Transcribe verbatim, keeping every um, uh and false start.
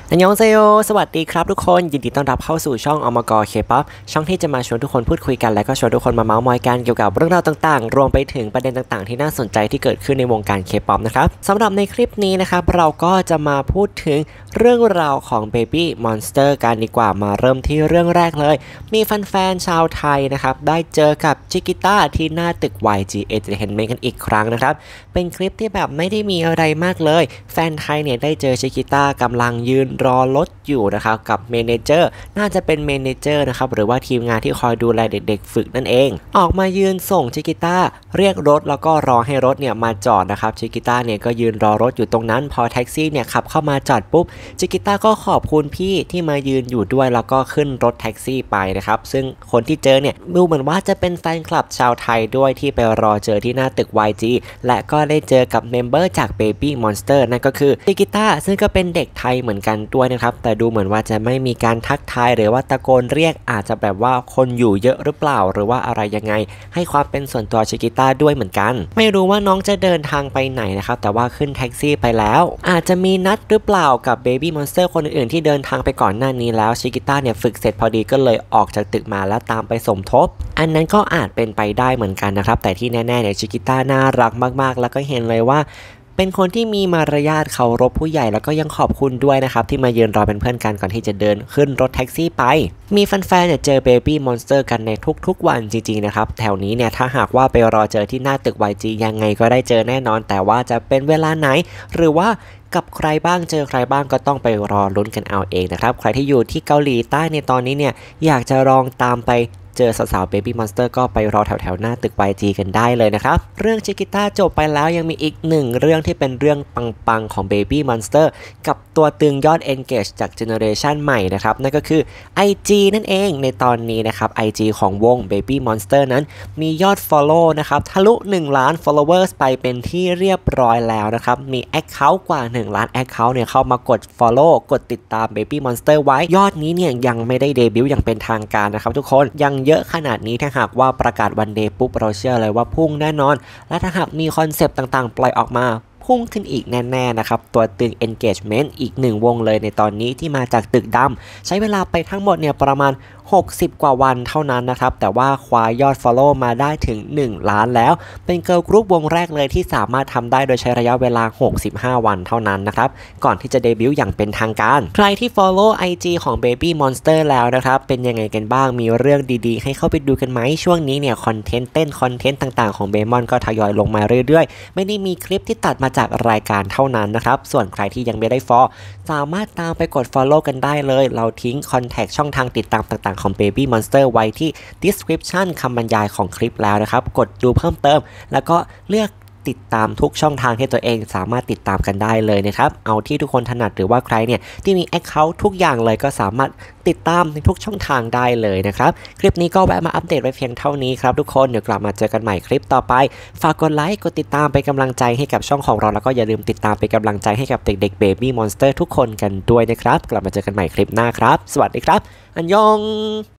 อันยองเซโยสวัสดีครับทุกคนยินดีต้อนรับเข้าสู่ช่องอมกเคป๊อปช่องที่จะมาชวนทุกคนพูดคุยกันและก็ชวนทุกคนมาเมาส์มอยกันเกี่ยวกับเรื่องราวต่างๆรวมไปถึงประเด็นต่างๆที่น่าสนใจที่เกิดขึ้นในวงการเคป๊อปนะครับสำหรับในคลิปนี้นะครับเราก็จะมาพูดถึงเรื่องราวของ Baby Monster กันดีกว่ามาเริ่มที่เรื่องแรกเลยมีแฟนๆชาวไทยนะครับได้เจอกับชิกิต้าที่หน้าตึก วาย จี Entertainment กันอีกครั้งนะครับเป็นคลิปที่แบบไม่ได้มีอะไรมากเลยแฟนไทยเนี่ยได้เจอชิกิต้ากำลังยืนรอรถอยู่นะครับกับเมเนเจอร์น่าจะเป็นเมเนเจอร์นะครับหรือว่าทีมงานที่คอยดูแลเด็กๆฝึกนั่นเองออกมายืนส่งชิกิต้าเรียกรถแล้วก็รอให้รถเนี่ยมาจอดนะครับชิกิต้าเนี่ยก็ยืนรอรถอยู่ตรงนั้นพอแท็กซี่เนี่ยขับเข้ามาจอดปุ๊บชิกิต้าก็ขอบคุณพี่ที่มายืนอยู่ด้วยแล้วก็ขึ้นรถแท็กซี่ไปนะครับซึ่งคนที่เจอเนี่ยดูเหมือนว่าจะเป็นแฟนคลับชาวไทยด้วยที่ไปรอเจอที่หน้าตึก วาย จี และก็ได้เจอกับเมมเบอร์จาก Baby Monster นั่นก็คือชิกิต้าซึ่งก็เป็นเด็กไทยเหมือนกันด้วยนะครับแต่ดูเหมือนว่าจะไม่มีการทักทายหรือว่าตะโกนเรียกอาจจะแบบว่าคนอยู่เยอะหรือเปล่าหรือว่าอะไรยังไงให้ความเป็นส่วนตัวชิกิต้าด้วยเหมือนกันไม่รู้ว่าน้องจะเดินทางไปไหนนะครับแต่ว่าขึ้นแท็กซี่ไปแล้วอาจจะมีนัดหรือเปล่ากับ Baby Monster คนอื่นๆที่เดินทางไปก่อนหน้านี้แล้วชิกิต้าเนี่ยฝึกเสร็จพอดีก็เลยออกจากตึกมาแล้วตามไปสมทบอันนั้นก็อาจเป็นไปได้เหมือนกันนะครับแต่ที่แน่ๆเนี่ยชิกิต้าน่ารักมากๆแล้วก็เห็นเลยว่าเป็นคนที่มีมารยาทเคารพผู้ใหญ่แล้วก็ยังขอบคุณด้วยนะครับที่มายืนรอเป็นเพื่อนกันก่อนที่จะเดินขึ้นรถแท็กซี่ไปมีแฟนๆเนี่ยเจอ Baby Monster กันในทุกๆวันจริงๆนะครับแถวนี้เนี่ยถ้าหากว่าไปรอเจอที่หน้าตึก วาย จี ยังไงก็ได้เจอแน่นอนแต่ว่าจะเป็นเวลาไหนหรือว่ากับใครบ้างเจอใครบ้างก็ต้องไปรอลุ้นกันเอาเองนะครับใครที่อยู่ที่เกาหลีใต้ในตอนนี้เนี่ยอยากจะลองตามไปเจอสาวๆ Baby Monster ก็ไปรอแถวๆหน้าตึก วาย จี กันได้เลยนะครับเรื่องชิกิต้าจบไปแล้วยังมีอีกหนึ่งเรื่องที่เป็นเรื่องปังๆของ Baby Monster กับตัวตึงยอด Engage จากเจเนอเรชันใหม่นะครับนั่นก็คือ ไอ จี นั่นเองในตอนนี้นะครับ ไอ จี ของวง Baby Monster นั้นมียอด Follow นะครับทะลุหนึ่งล้าน followers ไปเป็นที่เรียบร้อยแล้วนะครับมี Account กว่าหนึ่งล้าน Account เนี่ยเข้ามากด Follow กดติดตาม Baby Monster ไว้ยอดนี้เนี่ยยังไม่ได้เดบิวต์อย่างเป็นทางการนะครับทุกคนยังเยอะขนาดนี้ถ้าหากว่าประกาศวันเดย์ปุ๊บเราเชื่อเลยว่าพุ่งแน่นอนและถ้าหากมีคอนเซปต์ต่างๆปล่อยออกมาพุ่งขึ้นอีกแน่ๆนะครับตัวตึง Engagement อีกหนึ่งวงเลยในตอนนี้ที่มาจากตึกดำใช้เวลาไปทั้งหมดเนี่ยประมาณหกสิบกว่าวันเท่านั้นนะครับแต่ว่าคว้ายอด Follow มาได้ถึงหนึ่งล้านแล้วเป็นเกิร์ลกรุ๊ปวงแรกเลยที่สามารถทำได้โดยใช้ระยะเวลาหกสิบห้าวันเท่านั้นนะครับก่อนที่จะเดบิวต์อย่างเป็นทางการใครที่ Follow ไอ จี ของ Baby Monster แล้วนะครับเป็นยังไงกันบ้างมีเรื่องดีๆให้เข้าไปดูกันไหมช่วงนี้เนี่ยคอนเทนต์เต้นคอนเทนต์ต่างๆของเบมอนก็ทยอยลงมาเรื่อยๆไม่ได้มีคลิปที่ตัดมาจากรายการเท่านั้นนะครับส่วนใครที่ยังไม่ได้ Follow สามารถตามไปกด Follow กันได้เลยเราทิ้งคอนแทคช่องทางติดตามต่างๆของ Baby Monster ไว้ที่ description คำบรรยายของคลิปแล้วนะครับกดดูเพิ่มเติมแล้วก็เลือกติดตามทุกช่องทางที่ตัวเองสามารถติดตามกันได้เลยนะครับเอาที่ทุกคนถนัดหรือว่าใครเนี่ยที่มี Account ทุกอย่างเลยก็สามารถติดตามในทุกช่องทางได้เลยนะครับคลิปนี้ก็แวะมาอัปเดตไว้เพียงเท่านี้ครับทุกคนเดี๋ยวกลับมาเจอกันใหม่คลิปต่อไปฝากกดไลค์กดติดตามเป็นกำลังใจให้กับช่องของเราแล้วก็อย่าลืมติดตามเป็นกำลังใจให้กับเด็กๆ Baby Monster ทุกคนกันด้วยนะครับกลับมาเจอกันใหม่คลิปหน้าครับสวัสดีครับอันยอง